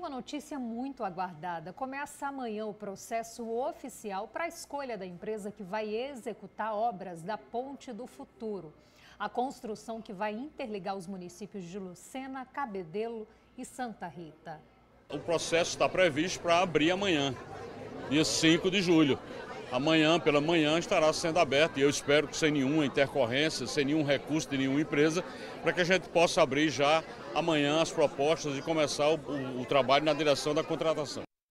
uma notícia muito aguardada. Começa amanhã o processo oficial para a escolha da empresa que vai executar obras da Ponte do Futuro. A construção que vai interligar os municípios de Lucena, Cabedelo e Santa Rita. O processo está previsto para abrir amanhã, dia 5 de julho. Amanhã, pela manhã, estará sendo aberto e eu espero que sem nenhuma intercorrência, sem nenhum recurso de nenhuma empresa, para que a gente possa abrir já amanhã as propostas e começar o trabalho na direção da contratação.